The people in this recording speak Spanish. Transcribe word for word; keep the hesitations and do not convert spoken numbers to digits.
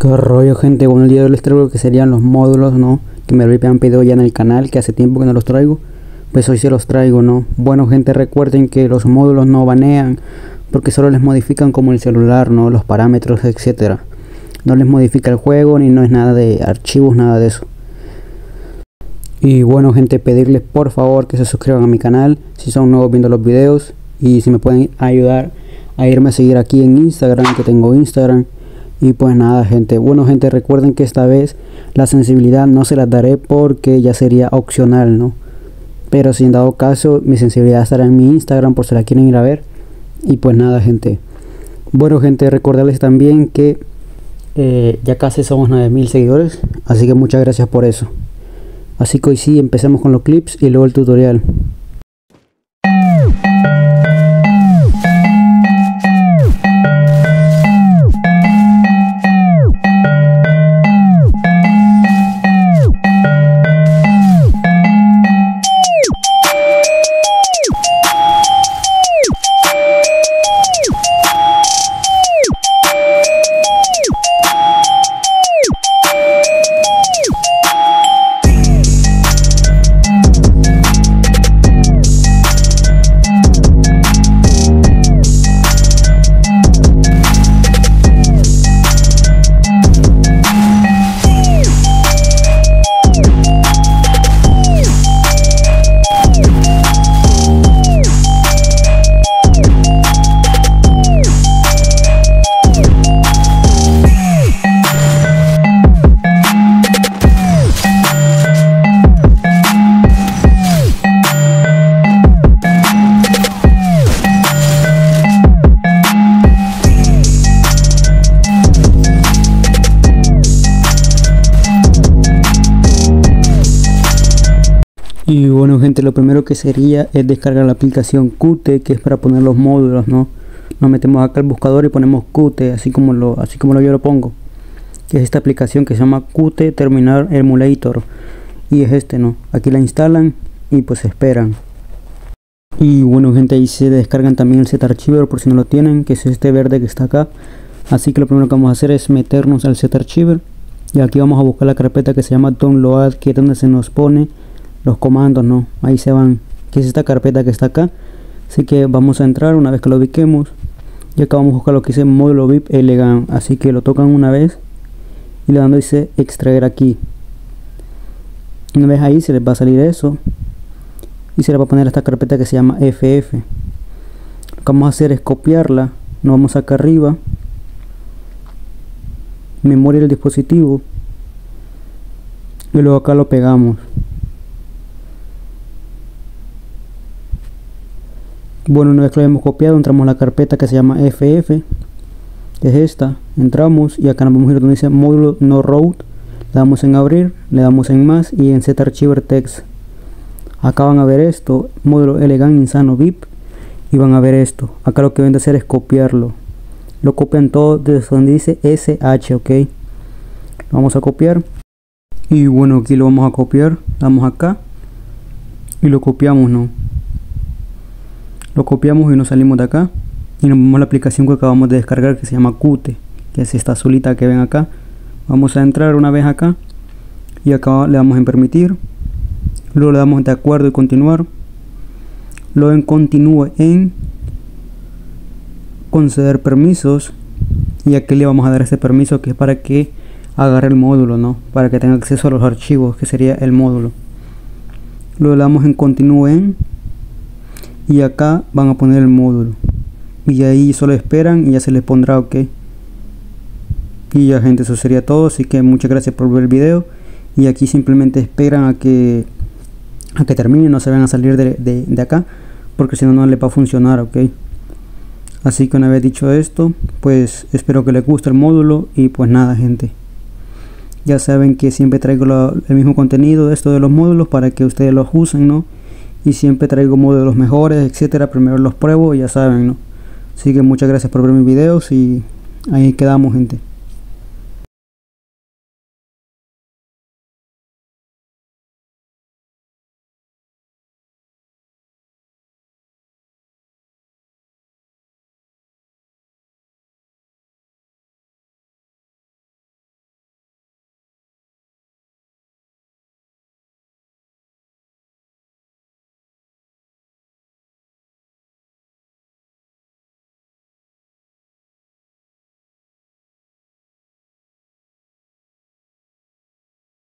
Qué rollo, gente. Bueno, el día de hoy les traigo lo que serían los módulos, ¿no? Que me habían pedido ya en el canal, que hace tiempo que no los traigo. Pues hoy sí los traigo, ¿no? Bueno, gente, recuerden que los módulos no banean, porque solo les modifican como el celular, ¿no? Los parámetros, etcétera. No les modifica el juego, ni no es nada de archivos, nada de eso. Y bueno, gente, pedirles por favor que se suscriban a mi canal si son nuevos viendo los videos, y si me pueden ayudar a irme a seguir aquí en Instagram, que tengo Instagram. Y pues nada, gente, bueno, gente, recuerden que esta vez la sensibilidad no se las daré porque ya sería opcional, ¿no? Pero si en dado caso, mi sensibilidad estará en mi Instagram por si la quieren ir a ver. Y pues nada, gente, bueno, gente, recordarles también que eh, ya casi somos nueve mil seguidores, así que muchas gracias por eso. Así que hoy sí, empecemos con los clips y luego el tutorial. Y bueno, gente, lo primero que sería es descargar la aplicación Qt, que es para poner los módulos, ¿no? Nos metemos acá al buscador y ponemos Qt, así como lo así como lo yo lo pongo, que es esta aplicación que se llama Qt Terminal Emulator, y es este, ¿no? Aquí la instalan y pues esperan. Y bueno, gente, ahí se descargan también el Z-Archiver por si no lo tienen, que es este verde que está acá. Así que lo primero que vamos a hacer es meternos al Z-Archiver y aquí vamos a buscar la carpeta que se llama Download, que es donde se nos pone los comandos, ¿no? Ahí se van, que es esta carpeta que está acá. Así que vamos a entrar una vez que lo ubiquemos, y acá vamos a buscar lo que dice módulo V I P Elegant. Así que lo tocan una vez y le dan donde dice extraer aquí. Una vez ahí se les va a salir eso y se les va a poner esta carpeta que se llama F F. Lo que vamos a hacer es copiarla. Nos vamos acá arriba, memoria del dispositivo, y luego acá lo pegamos. Bueno, una vez que lo hemos copiado, entramos a la carpeta que se llama F F, que es esta. Entramos y acá nos vamos a ir donde dice módulo no root, le damos en abrir, le damos en más y en Z-Archiver text. Acá van a ver esto, módulo Elegant Insano V I P, y van a ver esto. Acá lo que deben de hacer es copiarlo. Lo copian todo desde donde dice S H, ok. Lo vamos a copiar. Y bueno, aquí lo vamos a copiar. Damos acá y lo copiamos, ¿no? Lo copiamos y nos salimos de acá y nos vemos la aplicación que acabamos de descargar, que se llama Qt, que es esta azulita que ven acá. Vamos a entrar una vez acá y acá le damos en permitir, luego le damos de acuerdo y continuar, luego en continúe en conceder permisos, y aquí le vamos a dar ese permiso que es para que agarre el módulo, ¿no? Para que tenga acceso a los archivos, que sería el módulo. Luego le damos en continúe en, y acá van a poner el módulo y ahí solo esperan y ya se les pondrá ok. Y ya, gente, eso sería todo. Así que muchas gracias por ver el video, y aquí simplemente esperan a que a que termine, no se van a salir de, de, de acá, porque si no no les va a funcionar, ok. Así que una vez dicho esto, pues espero que les guste el módulo. Y pues nada, gente, ya saben que siempre traigo lo, el mismo contenido de esto de los módulos para que ustedes los usen, ¿no? Y siempre traigo módulos mejores, etcétera. Primero los pruebo y ya saben, ¿no? Así que muchas gracias por ver mis videos y ahí quedamos, gente.